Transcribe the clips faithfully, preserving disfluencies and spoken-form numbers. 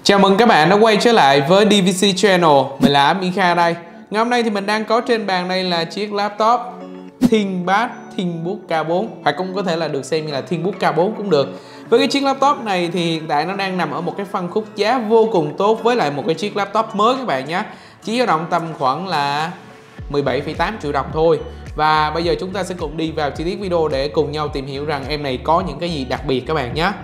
Chào mừng các bạn đã quay trở lại với đê vê xê Channel. Mình là Mika đây. Ngày hôm nay thì mình đang có trên bàn đây là chiếc laptop ThinkPad ThinkBook K bốn, hoặc cũng có thể là được xem như là ThinkBook K bốn cũng được. Với cái chiếc laptop này thì hiện tại nó đang nằm ở một cái phân khúc giá vô cùng tốt với lại một cái chiếc laptop mới các bạn nhé. Chỉ dao động tầm khoảng là mười bảy phẩy tám triệu đồng thôi. Và bây giờ chúng ta sẽ cùng đi vào chi tiết video để cùng nhau tìm hiểu rằng em này có những cái gì đặc biệt các bạn nhé.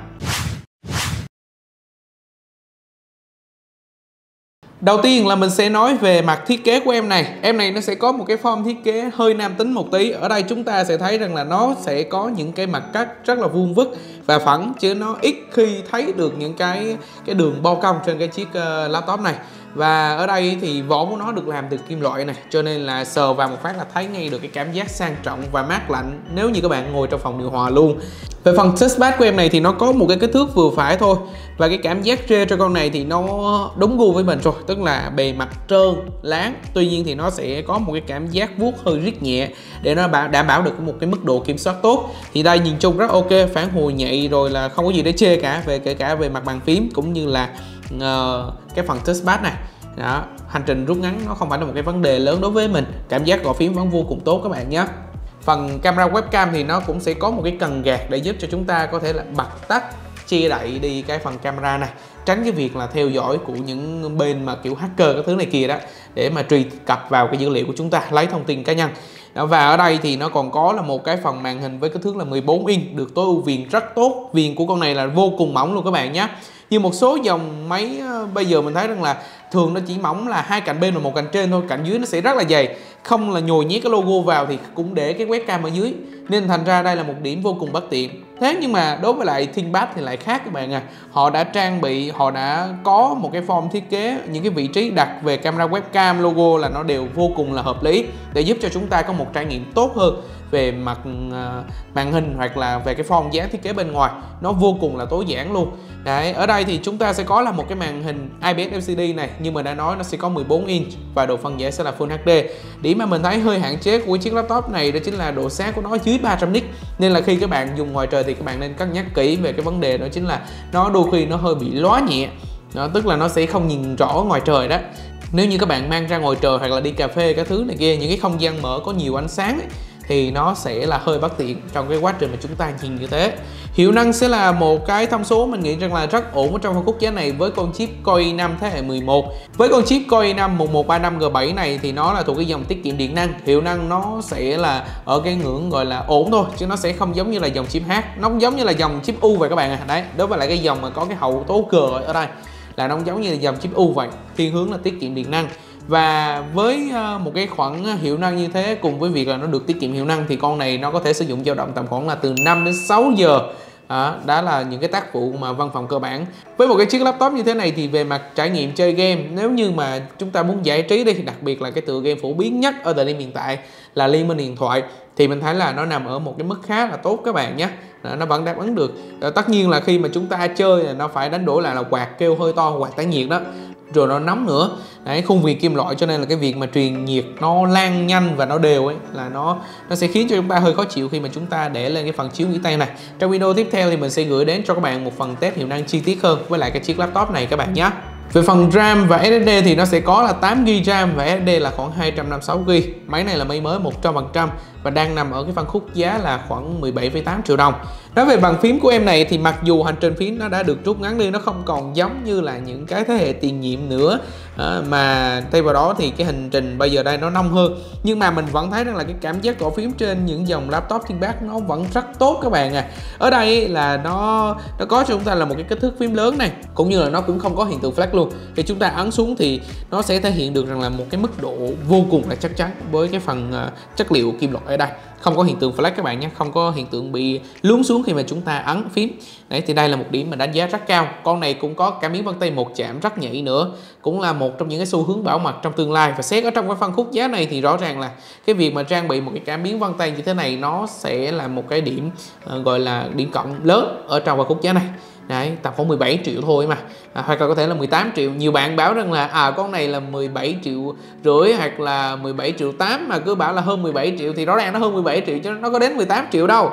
Đầu tiên là mình sẽ nói về mặt thiết kế của em này. Em này nó sẽ có một cái form thiết kế hơi nam tính một tí. Ở đây chúng ta sẽ thấy rằng là nó sẽ có những cái mặt cắt rất là vuông vức và phẳng, chứ nó ít khi thấy được những cái cái đường bo cong trên cái chiếc uh, laptop này. Và ở đây thì vỏ của nó được làm từ kim loại này, cho nên là sờ vào một phát là thấy ngay được cái cảm giác sang trọng và mát lạnh nếu như các bạn ngồi trong phòng điều hòa luôn. Về phần touchpad của em này thì nó có một cái kích thước vừa phải thôi, và cái cảm giác rê cho con này thì nó đúng gu với mình rồi, tức là bề mặt trơn láng. Tuy nhiên thì nó sẽ có một cái cảm giác vuốt hơi rít nhẹ để nó đảm bảo được một cái mức độ kiểm soát tốt. Thì đây nhìn chung rất ok, phản hồi nhạy rồi là không có gì để chê cả, về kể cả về mặt bàn phím cũng như là uh, cái phần touchpad này. Đó, hành trình rút ngắn nó không phải là một cái vấn đề lớn đối với mình. Cảm giác gõ phím vẫn vô cùng tốt các bạn nhé. Phần camera webcam thì nó cũng sẽ có một cái cần gạt để giúp cho chúng ta có thể là bật tắt, che đậy đi cái phần camera này, tránh cái việc là theo dõi của những bên mà kiểu hacker các thứ này kia đó, để mà truy cập vào cái dữ liệu của chúng ta, lấy thông tin cá nhân. Đó, và ở đây thì nó còn có là một cái phần màn hình với kích thước là mười bốn inch, được tối ưu viền rất tốt. Viền của con này là vô cùng mỏng luôn các bạn nhé. Như một số dòng máy bây giờ mình thấy rằng là thường nó chỉ mỏng là hai cạnh bên và một cạnh trên thôi, cạnh dưới nó sẽ rất là dày, không là nhồi nhét cái logo vào thì cũng để cái webcam ở dưới, nên thành ra đây là một điểm vô cùng bất tiện. Thế nhưng mà đối với lại ThinkPad thì lại khác các bạn à. Họ đã trang bị, họ đã có một cái form thiết kế, những cái vị trí đặt về camera webcam, logo là nó đều vô cùng là hợp lý, để giúp cho chúng ta có một trải nghiệm tốt hơn về mặt uh, màn hình hoặc là về cái form dáng thiết kế bên ngoài. Nó vô cùng là tối giản luôn. Đấy, ở đây thì chúng ta sẽ có là một cái màn hình i pê ét lờ xê đê này, nhưng mà đã nói nó sẽ có mười bốn inch và độ phân giải sẽ là Full hát đê. Điểm mà mình thấy hơi hạn chế của chiếc laptop này đó chính là độ sáng của nó dưới ba trăm nit, nên là khi các bạn dùng ngoài trời thì các bạn nên cân nhắc kỹ về cái vấn đề đó chính là nó đôi khi nó hơi bị lóa nhẹ. Đó, tức là nó sẽ không nhìn rõ ngoài trời đó. Nếu như các bạn mang ra ngoài trời hoặc là đi cà phê các thứ này kia, những cái không gian mở có nhiều ánh sáng ấy, thì nó sẽ là hơi bất tiện trong cái quá trình mà chúng ta nhìn như thế. Hiệu năng sẽ là một cái thông số mình nghĩ rằng là rất ổn ở trong phân khúc giá này với con chip Core i năm thế hệ mười một. Với con chip Core i năm một một ba năm G bảy này thì nó là thuộc cái dòng tiết kiệm điện năng. Hiệu năng nó sẽ là ở cái ngưỡng gọi là ổn thôi, chứ nó sẽ không giống như là dòng chip H. Nó không giống như là dòng chip U vậy các bạn à. Đấy, đối với lại cái dòng mà có cái hậu tố cờ ở đây là nó không giống như là dòng chip U vậy, thiên hướng là tiết kiệm điện năng. Và với một cái khoản hiệu năng như thế, cùng với việc là nó được tiết kiệm hiệu năng, thì con này nó có thể sử dụng dao động tầm khoảng là từ năm đến sáu giờ. À, đó là những cái tác vụ mà văn phòng cơ bản. Với một cái chiếc laptop như thế này thì về mặt trải nghiệm chơi game, nếu như mà chúng ta muốn giải trí đi, đặc biệt là cái tựa game phổ biến nhất ở thời điểm hiện tại là Liên Minh Huyền Thoại, thì mình thấy là nó nằm ở một cái mức khá là tốt các bạn nhé. Nó vẫn đáp ứng được. À, tất nhiên là khi mà chúng ta chơi là nó phải đánh đổi lại là quạt kêu hơi to, quạt tản nhiệt đó, rồi nó nóng nữa. Đấy, khung viền kim loại, cho nên là cái việc mà truyền nhiệt nó lan nhanh và nó đều ấy là nó nó sẽ khiến cho chúng ta hơi khó chịu khi mà chúng ta để lên cái phần chiếu nghỉ tay này. Trong video tiếp theo thì mình sẽ gửi đến cho các bạn một phần test hiệu năng chi tiết hơn với lại cái chiếc laptop này các bạn nhé. Về phần RAM và ét ét đê thì nó sẽ có là tám gi ga bai RAM và ét ét đê là khoảng hai trăm năm mươi sáu gi ga bai. Máy này là máy mới một trăm phần trăm và đang nằm ở cái phân khúc giá là khoảng mười bảy phẩy tám triệu đồng. Nói về bàn phím của em này thì mặc dù hành trình phím nó đã được rút ngắn đi, nó không còn giống như là những cái thế hệ tiền nhiệm nữa, à, mà thay vào đó thì cái hành trình bây giờ đây nó nông hơn, nhưng mà mình vẫn thấy rằng là cái cảm giác gõ phím trên những dòng laptop ThinkPad nó vẫn rất tốt các bạn à. Ở đây là nó nó có cho chúng ta là một cái kích thước phím lớn này, cũng như là nó cũng không có hiện tượng flash luôn. Khi chúng ta ấn xuống thì nó sẽ thể hiện được rằng là một cái mức độ vô cùng là chắc chắn với cái phần uh, chất liệu kim loại ở đây. Không có hiện tượng flash các bạn nhé, không có hiện tượng bị lún xuống khi mà chúng ta ấn phím. Đấy, thì đây là một điểm mà đánh giá rất cao. Con này cũng có cảm biến vân tay một chạm rất nhạy nữa, cũng là một trong những cái xu hướng bảo mật trong tương lai. Và xét ở trong cái phân khúc giá này thì rõ ràng là cái việc mà trang bị một cái cảm biến vân tay như thế này nó sẽ là một cái điểm uh, gọi là điểm cộng lớn ở trong phân khúc giá này. Đấy, tầm khoảng mười bảy triệu thôi mà, à, hoặc là có thể là mười tám triệu. Nhiều bạn báo rằng là à con này là mười bảy triệu rưỡi hoặc là mười bảy triệu tám, mà cứ bảo là hơn mười bảy triệu thì rõ ràng nó hơn mười bảy triệu chứ nó có đến mười tám triệu đâu.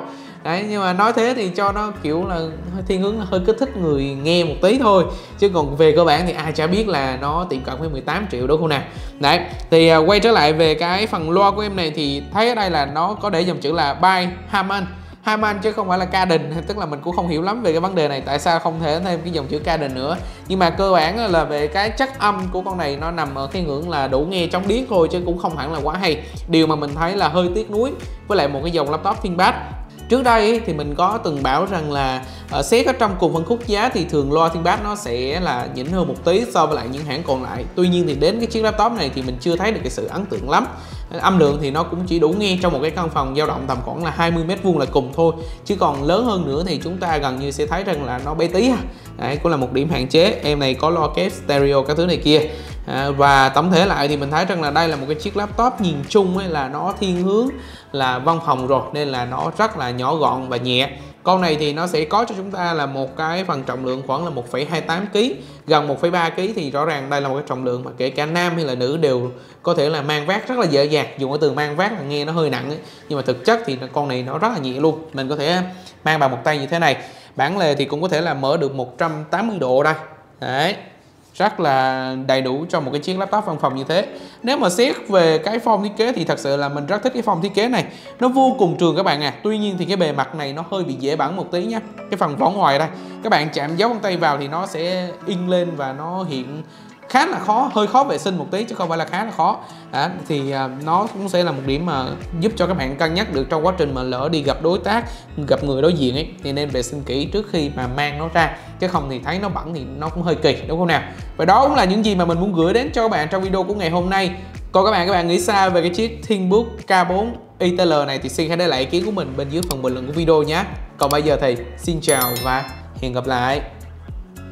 Đấy, nhưng mà nói thế thì cho nó kiểu là hơi thiên hướng là hơi kích thích người nghe một tí thôi, chứ còn về cơ bản thì ai chả biết là nó tiệm cận với mười tám triệu đúng không nào. Đấy, thì uh, quay trở lại về cái phần loa của em này thì thấy ở đây là nó có để dòng chữ là by Harman Harman chứ không phải là Caden, tức là mình cũng không hiểu lắm về cái vấn đề này, tại sao không thể thêm cái dòng chữ Caden nữa. Nhưng mà cơ bản là về cái chất âm của con này nó nằm ở cái ngưỡng là đủ nghe trống điếc thôi, chứ cũng không hẳn là quá hay. Điều mà mình thấy là hơi tiếc nuối với lại một cái dòng laptop ThinkPad. Trước đây thì mình có từng bảo rằng là uh, xét ở trong cùng phân khúc giá thì thường loa ThinkPad nó sẽ là nhỉnh hơn một tí so với lại những hãng còn lại. Tuy nhiên thì đến cái chiếc laptop này thì mình chưa thấy được cái sự ấn tượng lắm. Âm lượng thì nó cũng chỉ đủ nghe trong một cái căn phòng dao động tầm khoảng là hai mươi mét vuông là cùng thôi, chứ còn lớn hơn nữa thì chúng ta gần như sẽ thấy rằng là nó bé tí à. Đấy cũng là một điểm hạn chế. Em này có loa kép stereo các thứ này kia. À, và tổng thể lại thì mình thấy rằng là đây là một cái chiếc laptop nhìn chung ấy là nó thiên hướng là văn phòng rồi, nên là nó rất là nhỏ gọn và nhẹ. Con này thì nó sẽ có cho chúng ta là một cái phần trọng lượng khoảng là một phẩy hai tám ki lô gam, gần một phẩy ba ki lô gam, thì rõ ràng đây là một cái trọng lượng mà kể cả nam hay là nữ đều có thể là mang vác rất là dễ dàng. Dùng cái từ mang vác là nghe nó hơi nặng ấy, nhưng mà thực chất thì con này nó rất là nhẹ luôn. Mình có thể mang bằng một tay như thế này. Bản lề thì cũng có thể là mở được một trăm tám mươi độ đây. Đấy, rất là đầy đủ cho một cái chiếc laptop văn phòng như thế. Nếu mà xét về cái form thiết kế thì thật sự là mình rất thích cái form thiết kế này, nó vô cùng trường các bạn à. Tuy nhiên thì cái bề mặt này nó hơi bị dễ bẩn một tí nhá. Cái phần vỏ ngoài đây, các bạn chạm dấu bàn tay vào thì nó sẽ in lên và nó hiện khá là khó, hơi khó vệ sinh một tí chứ không phải là khá là khó. À, thì uh, nó cũng sẽ là một điểm mà giúp cho các bạn cân nhắc được trong quá trình mà lỡ đi gặp đối tác, gặp người đối diện ấy, thì nên vệ sinh kỹ trước khi mà mang nó ra, chứ không thì thấy nó bẩn thì nó cũng hơi kỳ đúng không nào. Và đó cũng là những gì mà mình muốn gửi đến cho các bạn trong video của ngày hôm nay. Còn các bạn các bạn nghĩ sao về cái chiếc ThinkBook K bốn i tê lờ này thì xin hãy để lại ý kiến của mình bên dưới phần bình luận của video nhé. Còn bây giờ thì xin chào và hẹn gặp lại.